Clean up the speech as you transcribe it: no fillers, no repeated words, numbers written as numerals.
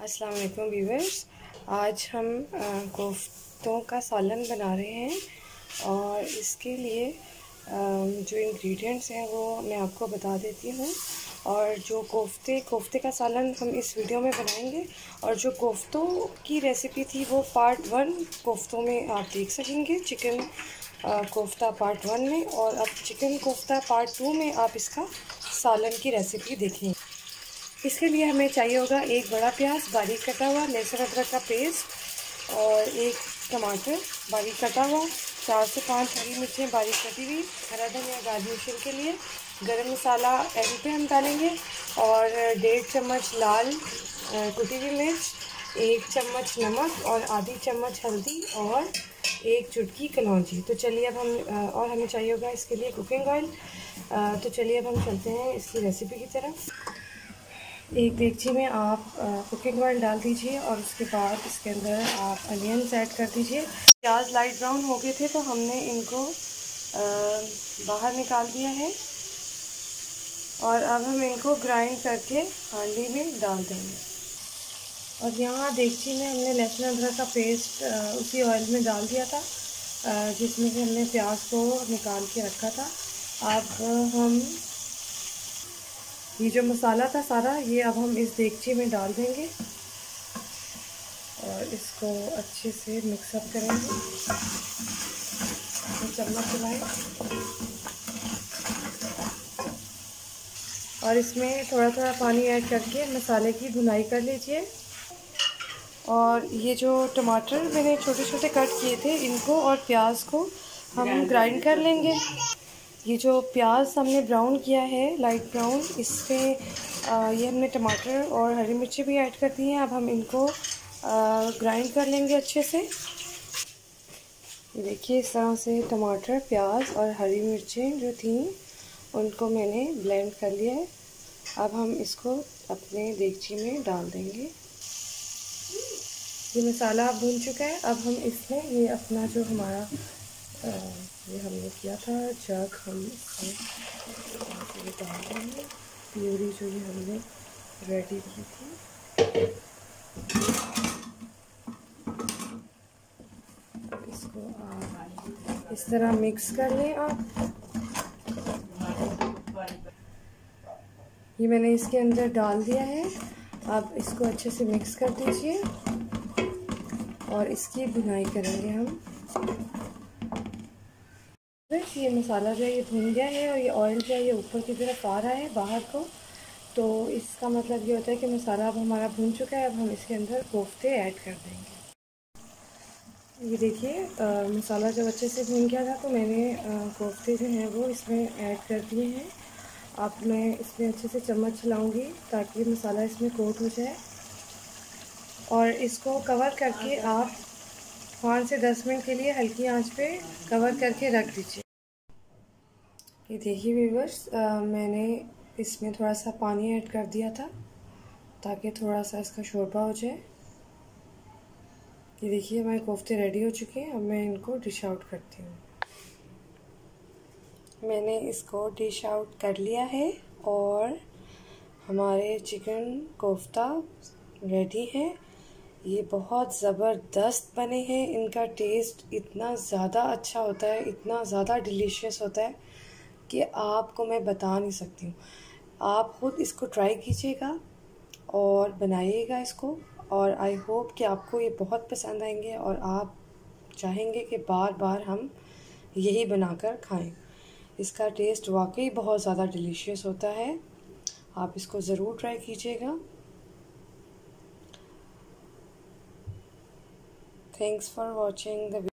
अस्सलाम वालेकुम व्यूअर्स। आज हम कोफ्तों का सालन बना रहे हैं और इसके लिए जो इंग्रेडिएंट्स हैं वो मैं आपको बता देती हूँ। और जो कोफ्ते का सालन हम इस वीडियो में बनाएंगे और जो कोफ्तों की रेसिपी थी वो पार्ट 1 कोफ्तों में आप देख सकेंगे, चिकन कोफ्ता पार्ट 1 में, और अब चिकन कोफ्ता पार्ट 2 में आप इसका सालन की रेसिपी देखेंगे। इसके लिए हमें चाहिए होगा एक बड़ा प्याज बारीक कटा हुआ, लहसुन अदरक का पेस्ट और एक टमाटर बारीक कटा हुआ, 4 से 5 हरी मिर्चें बारीक कटी हुई, हरा धनिया गार्निशिंग के लिए, गरम मसाला एंड पे हम डालेंगे, और 1.5 चम्मच लाल कुटी हुई मिर्च, 1 चम्मच नमक और आधी चम्मच हल्दी और 1 चुटकी कलौंजी। तो चलिए अब हम और हमें चाहिए होगा इसके लिए कुकिंग ऑयल। तो चलिए अब हम चलते हैं इसकी रेसिपी की तरफ। एक देगची में आप कुकिंग ऑयल डाल दीजिए और उसके बाद इसके अंदर आप अनियंस ऐड कर दीजिए। प्याज लाइट ब्राउन हो गए थे तो हमने इनको बाहर निकाल दिया है और अब हम इनको ग्राइंड करके हांडी में डाल देंगे। और यहाँ देगची में हमने लहसुन अदरक का पेस्ट उसी ऑयल में डाल दिया था जिसमें से हमने प्याज को निकाल के रखा था। अब हम ये जो मसाला था सारा, ये अब हम इस देगची में डाल देंगे और इसको अच्छे से मिक्सअप करेंगे। तो चम्मच चलाएं और इसमें थोड़ा थोड़ा पानी ऐड करके मसाले की भुनाई कर लीजिए। और ये जो टमाटर मैंने छोटे छोटे कट किए थे, इनको और प्याज को हम ग्राइंड कर लेंगे। ये जो प्याज हमने ब्राउन किया है, लाइट ब्राउन, इसमें ये हमने टमाटर और हरी मिर्ची भी ऐड कर दी हैं। अब हम इनको ग्राइंड कर लेंगे अच्छे से। देखिए इस तरह से टमाटर, प्याज और हरी मिर्चें जो थी उनको मैंने ब्लेंड कर लिया है। अब हम इसको अपने देगची में डाल देंगे। ये मसाला अब भून चुका है। अब हम इसमें ये अपना जो हमारा ये हमने किया था जग, हम इसमें डाल देंगे प्यूरी जो ये हमने रेडी की थी। इसको आप इस तरह मिक्स कर लें। आप ये मैंने इसके अंदर डाल दिया है। अब इसको अच्छे से मिक्स कर दीजिए और इसकी भुनाई करेंगे हम। ये मसाला जो है ये भुन गया है और ये ऑयल जो है ये ऊपर की तरफ आ रहा है बाहर को। तो इसका मतलब ये होता है कि मसाला अब हमारा भुन चुका है। अब हम इसके अंदर कोफ्ते ऐड कर देंगे। ये देखिए मसाला जब अच्छे से भुन गया था तो मैंने कोफ्ते जो हैं वो इसमें ऐड कर दिए हैं। अब मैं इसमें अच्छे से चम्मच चलाऊँगी ताकि मसाला इसमें कोट हो जाए और इसको कवर करके आप 5 से 10 मिनट के लिए हल्की आंच पे कवर करके रख दीजिए। ये देखिए व्यूअर्स, मैंने इसमें थोड़ा सा पानी ऐड कर दिया था ताकि थोड़ा सा इसका शोरबा हो जाए। ये देखिए हमारे कोफ्ते रेडी हो चुके हैं। अब मैं इनको डिश आउट करती हूँ। मैंने इसको डिश आउट कर लिया है और हमारे चिकन कोफ्ता रेडी है। ये बहुत ज़बरदस्त बने हैं। इनका टेस्ट इतना ज़्यादा अच्छा होता है, इतना ज़्यादा डिलीशियस होता है कि आपको मैं बता नहीं सकती हूँ। आप ख़ुद इसको ट्राई कीजिएगा और बनाइएगा इसको, और आई होप कि आपको ये बहुत पसंद आएंगे और आप चाहेंगे कि बार बार हम यही बनाकर खाएं। इसका टेस्ट वाकई बहुत ज़्यादा डिलीशियस होता है। आप इसको ज़रूर ट्राई कीजिएगा। Thanks for watching the video.